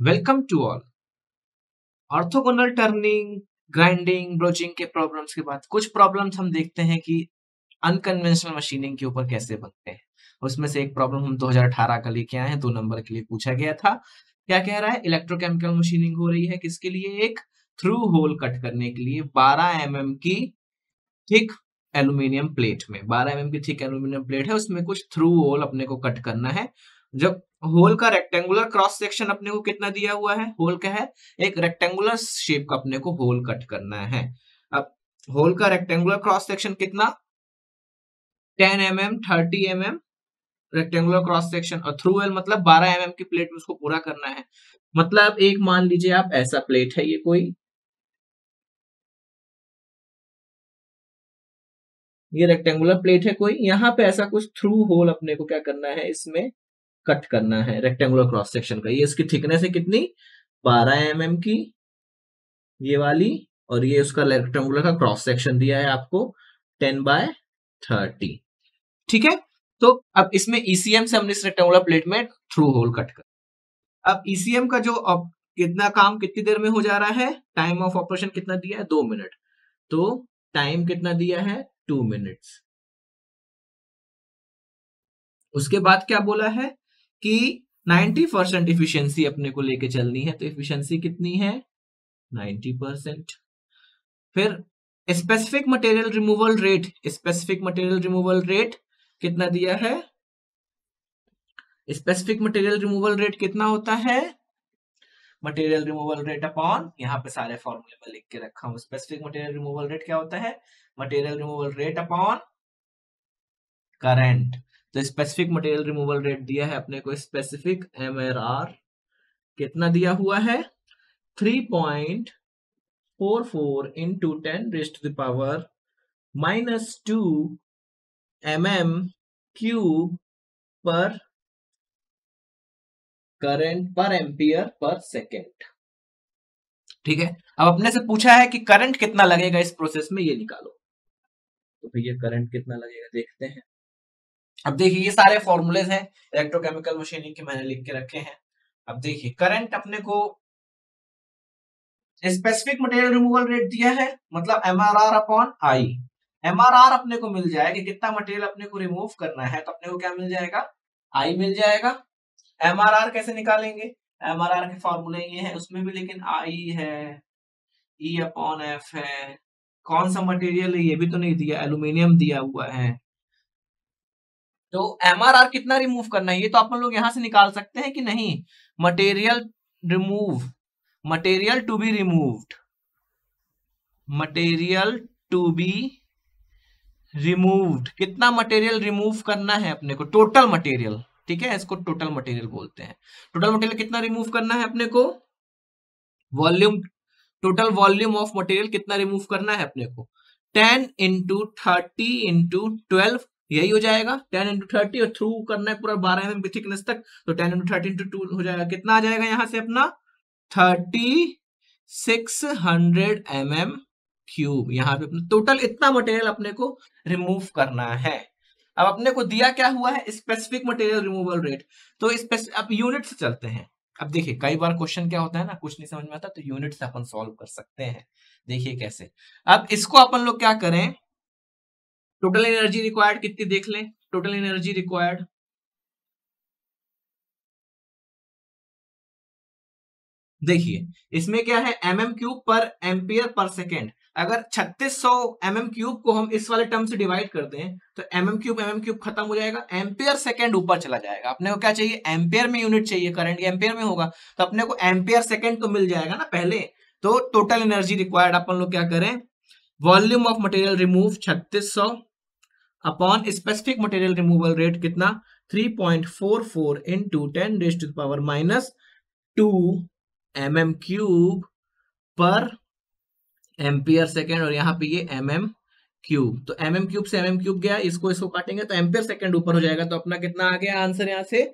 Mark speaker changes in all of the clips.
Speaker 1: Welcome to all. Orthogonal turning, grinding, broaching के problems के बाद कुछ प्रॉब्लम्स हम देखते हैं कि अनकन्वेंशनल मशीनिंग के ऊपर कैसे बनते हैं। उसमें से एक प्रॉब्लम हम 2018 का लेके आए हैं, 2 नंबर के लिए पूछा गया था। क्या कह रहा है? इलेक्ट्रोकेमिकल मशीनिंग हो रही है किसके लिए? एक थ्रू होल कट करने के लिए 12 mm की थिक एल्यूमिनियम प्लेट में। 12 mm की थिक एल्यूमिनियम प्लेट है, उसमें कुछ थ्रू होल अपने को कट करना है। जब होल का रेक्टेंगुलर क्रॉस सेक्शन अपने को कितना दिया हुआ है? होल क्या है? एक रेक्टेंगुलर शेप का अपने को होल कट करना है। अब होल का रेक्टेंगुलर क्रॉस सेक्शन कितना? 10 mm, 30 mm rectangular cross section, और थ्रू वेल मतलब 12 mm की प्लेट में उसको पूरा करना है। मतलब एक मान लीजिए आप ऐसा प्लेट है, ये कोई ये रेक्टेंगुलर प्लेट है कोई, यहाँ पे ऐसा कुछ थ्रू होल अपने को क्या करना है? इसमें कट करना है रेक्टेंगुलर क्रॉस सेक्शन का। ये इसकी थिकनेस है कितनी? 12 mm की, ये वाली। और ये उसका रेक्टेंगुलर का क्रॉस सेक्शन दिया है आपको 10/30। ठीक है, तो अब इसमें ईसीएम से हमने इस रेक्टेंगुलर प्लेट में थ्रू होल कट कर। अब ईसीएम का जो अब कितना काम कितनी देर में हो जा रहा है? टाइम ऑफ ऑपरेशन कितना दिया है? 2 मिनट। तो टाइम कितना दिया है? 2 मिनट्स। उसके बाद क्या बोला है कि 90% इफिशियंसी अपने को लेके चलनी है, तो इफिशियंसी कितनी है? 90%। फिर specific material removal rate, specific material removal rate कितना दिया है? स्पेसिफिक मटेरियल रिमूवल रेट कितना होता है? मटेरियल रिमूवल रेट अपॉन, यहाँ पे सारे फॉर्मूले में लिख के रखा हूं। स्पेसिफिक मटेरियल रिमूवल रेट क्या होता है? Material removal rate upon current. तो स्पेसिफिक मटेरियल रिमूवल रेट दिया है अपने को, स्पेसिफिक MRR कितना दिया हुआ है? 3.44 इंटू 10⁻⁻2 mm³ पर करंट पर एम्पियर पर सेकेंड। ठीक है, अब अपने से पूछा है कि करंट कितना लगेगा इस प्रोसेस में, ये निकालो। तो भैया करंट कितना लगेगा देखते हैं। अब देखिए, ये सारे फॉर्मूलेज हैं इलेक्ट्रोकेमिकल मशीनिंग के, मैंने लिख के रखे हैं। अब देखिए, करंट अपने को स्पेसिफिक मटेरियल रिमूवल रेट दिया है, मतलब MRR अपॉन आई। MRR अपने को मिल जाएगा कि कितना मटेरियल अपने को रिमूव करना है, तो अपने को क्या मिल जाएगा? आई मिल जाएगा। MRR कैसे निकालेंगे? MRR के फॉर्मूले ये है, उसमें भी लेकिन आई है, ई अपॉन एफ है। कौन सा मटेरियल है ये भी तो नहीं दिया, एल्यूमिनियम दिया हुआ है। तो MRR कितना रिमूव करना है ये तो अपन लोग यहां से निकाल सकते हैं कि नहीं? Material remove, material to be removed, material to be removed, कितना मटेरियल रिमूव करना है अपने को? Total material. ठीक है, इसको टोटल मटेरियल बोलते हैं। टोटल मटेरियल कितना रिमूव करना है अपने को? Volume, total volume of material कितना रिमूव करना है अपने को? 10 × 30 × 12, यही हो जाएगा। 10 × 30, और थ्रू करना है पूरा 12 mm की थिकनेस तक, तो 10 × 30 × 2 हो जाएगा। कितना आ जाएगा यहाँ से अपना? 3600 mm³ यहाँ पे टोटल इतना मटेरियल अपने को रिमूव करना है। अब अपने को दिया क्या हुआ है? Specific material removal rate. तो अब यूनिट से चलते हैं। अब देखिए, कई बार क्वेश्चन क्या होता है ना, कुछ नहीं समझ में आता तो यूनिट से अपन सॉल्व कर सकते हैं। देखिए कैसे। अब इसको अपन लोग क्या करें, टोटल एनर्जी रिक्वायर्ड कितनी देख लें। टोटल एनर्जी रिक्वायर्ड, देखिए इसमें क्या है? mm³ पर एम्पियर पर सेकेंड। अगर 3600 mm³ को हम इस वाले टर्म से डिवाइड कर दें तो mm³ खत्म हो जाएगा, एम्पियर सेकेंड ऊपर चला जाएगा। अपने को क्या चाहिए? एम्पियर में यूनिट चाहिए, करंट एम्पियर में होगा, तो अपने को एम्पियर सेकेंड तो मिल जाएगा ना पहले। तो टोटल एनर्जी रिक्वायर्ड अपन लोग क्या करें? Volume of material remove 3600 upon specific material removal rate कितना? 3.44 इंटू 10⁻⁻2 mm³ पर एम्पियर सेकेंड, और यहाँ पे ये mm³। तो mm³ से mm³ गया, इसको काटेंगे तो एम्पियर सेकेंड ऊपर हो जाएगा। तो अपना कितना आ गया आंसर यहाँ से?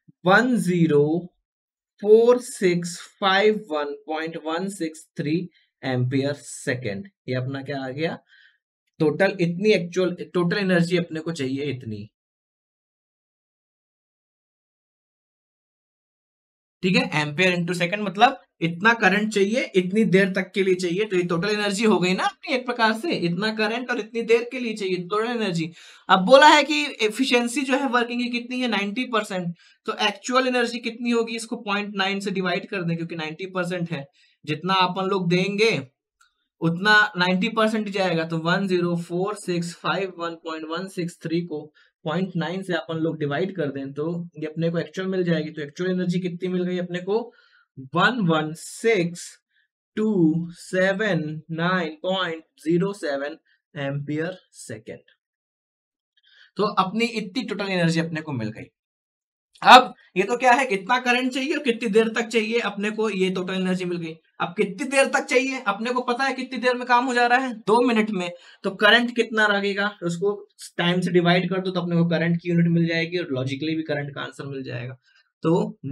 Speaker 1: 104651.163 एम्पियर सेकेंड। ये अपना क्या आ गया? टोटल इतनी एक्चुअल टोटल एनर्जी अपने को चाहिए इतनी। ठीक है, एम्पियर इंटू सेकंड मतलब इतना करंट चाहिए, इतनी देर तक के लिए चाहिए, तो ये टोटल एनर्जी हो गई ना अपनी एक प्रकार से, इतना करंट और इतनी देर के लिए चाहिए टोटल एनर्जी। अब बोला है कि एफिशिएंसी जो है वर्किंग की कितनी है 90%, तो एक्चुअल एनर्जी कितनी होगी, इसको 0.9 से डिवाइड कर दें क्योंकि 90% है, जितना अपन लोग देंगे उतना 90% जाएगा, तो 104651163 को 0.9 से अपन लोग डिवाइड कर दें तो ये अपने को एक्चुअल मिल जाएगी। तो एक्चुअल एनर्जी कितनी मिल गई अपने को 116279.07 एम्पियर सेकेंड। तो अपनी इतनी टोटल एनर्जी अपने को मिल गई। अब ये तो क्या है, कितना करंट चाहिए और कितनी देर तक चाहिए अपने को, ये टोटल एनर्जी मिल गई। अब कितनी देर तक चाहिए अपने को पता है, कितनी देर में काम हो जा रहा है 2 मिनट में, तो करंट कितना लगेगा उसको टाइम से डिवाइड कर दो तो अपने को करंट की यूनिट मिल जाएगी और लॉजिकली भी करंट का आंसर मिल जाएगा। तो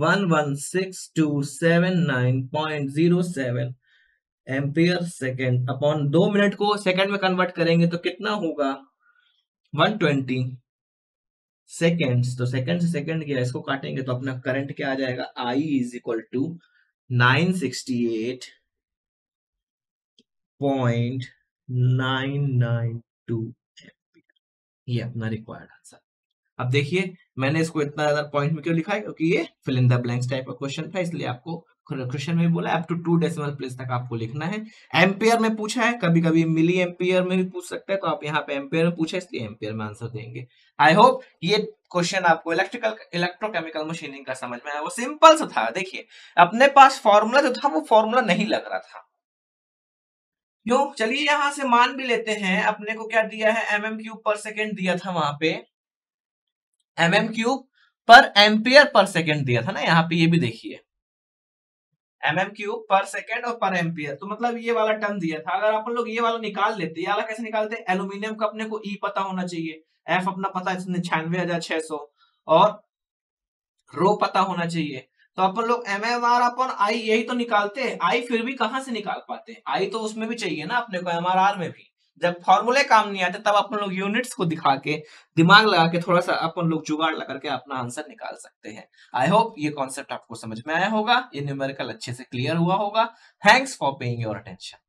Speaker 1: 116279.07 एम्पियर सेकेंड अपॉन 2 मिनट को सेकंड में कन्वर्ट करेंगे तो कितना होगा 120 सेकेंड्स। तो सेकंड से सेकंड गया, इसको काटेंगे तो अपना करंट क्या आ जाएगा, I is equal to 968.992 ampere. ये अपना रिक्वायर्ड आंसर। अब देखिए मैंने इसको इतना ज्यादा पॉइंट में क्यों लिखा है, क्योंकि ये fill in the blanks type का क्वेश्चन था, इसलिए आपको क्वेश्चन में बोला अप टू 2 डेसिमल प्लेस तक आपको लिखना है। एम्पियर में पूछा है, कभी कभी मिली एम्पियर में भी पूछ सकता है, तो आप यहाँ पे एम्पियर में पूछे इसलिए एम्पियर में आंसर देंगे। आई होप ये क्वेश्चन आपको इलेक्ट्रोकेमिकल मशीनिंग का समझ में आया। वो सिंपल सा था। देखिए अपने पास फॉर्मूला जो था वो फॉर्मूला नहीं लग रहा था, क्यों, चलिए यहां से मान भी लेते हैं अपने को क्या दिया है, mm³ पर सेकेंड दिया था, वहां पे mm³ पर एम्पियर पर सेकेंड दिया था ना, यहाँ पे ये भी देखिए mm³ पर सेकेंड और पर एम्पियर, तो मतलब ये वाला टर्म दिया था। अगर अपन लोग ये वाला निकाल लेते, ये वाला कैसे निकालते, एल्यूमिनियम का अपने को E पता होना चाहिए, F अपना पता है 96,600 और रो पता होना चाहिए, तो अपन लोग MMR अपन I यही तो निकालते हैं। I फिर भी कहां से निकाल पाते हैं, I तो उसमें भी चाहिए ना अपने को, MRR में भी। जब फॉर्मूले काम नहीं आते तब अपन लोग यूनिट्स को दिखा के दिमाग लगा के थोड़ा सा अपन लोग जुगाड़ लगा के अपना आंसर निकाल सकते हैं। आई होप ये कॉन्सेप्ट आपको समझ में आया होगा, ये न्यूमेरिकल अच्छे से क्लियर हुआ होगा। Thanks for paying your attention.